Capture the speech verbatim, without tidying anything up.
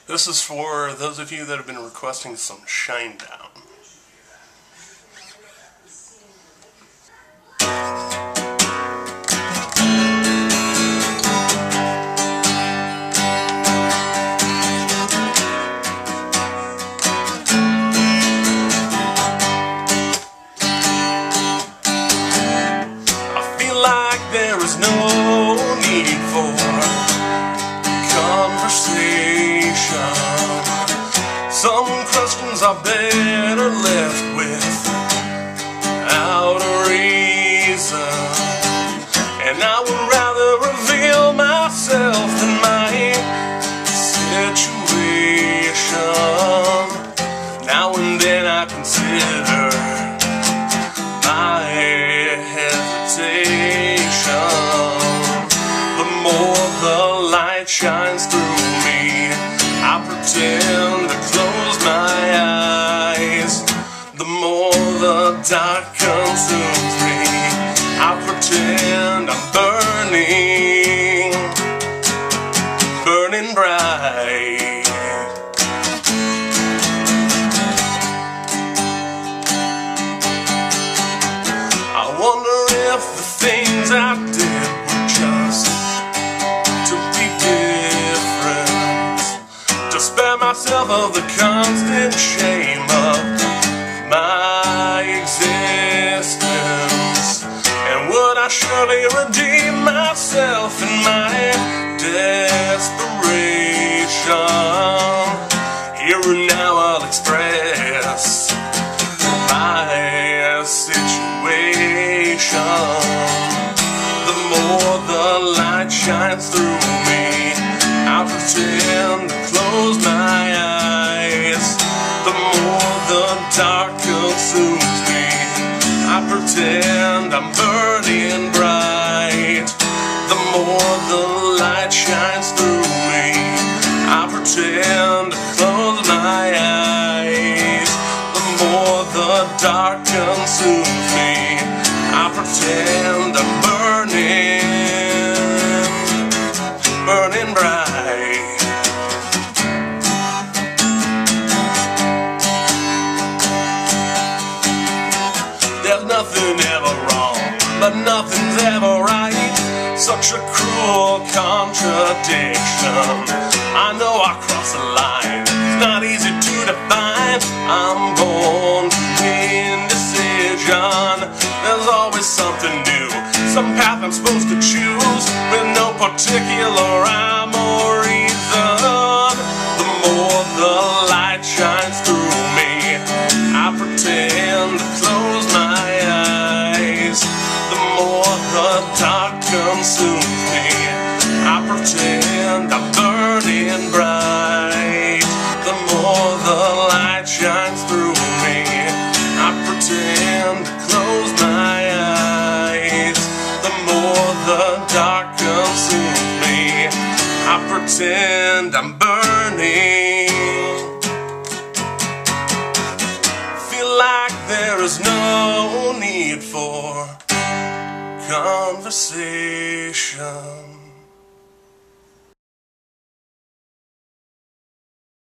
This is for those of you that have been requesting some Shine Down. I feel like there is no need for conversation. Some questions are better left without a reason, and I would rather reveal myself than my situation. Now and then I consider my hesitation. The more the light shines through me, I pretend to close my eyes. The more the dark consumes me, I pretend I'm burning, burning bright. I wonder if the things I did were just to be different, to spare myself of the constant shame of my existence. And would I surely redeem myself in my desperation? Here and now I'll express my situation. The more the light shines through me, I pretend to close my eyes. The more the dark consumes me, I pretend I'm burning bright. The more the light shines through me, I pretend to close my eyes. The more the dark consumes me, I pretend I'm burning, burning bright. There's nothing ever wrong, but nothing's ever right. Such a cruel contradiction. I know I cross a line, it's not easy to define. I'm born to indecision. There's always something new, some path I'm supposed to choose, with no particular rhyme or reason. The more the light shines through me, I pretend to close my eyes. The more the dark consumes me, I pretend I'm burning bright. The more the light shines through me, I pretend to close my eyes. The more the dark consumes me, I pretend I'm burning. Feel like there is no need for conversation.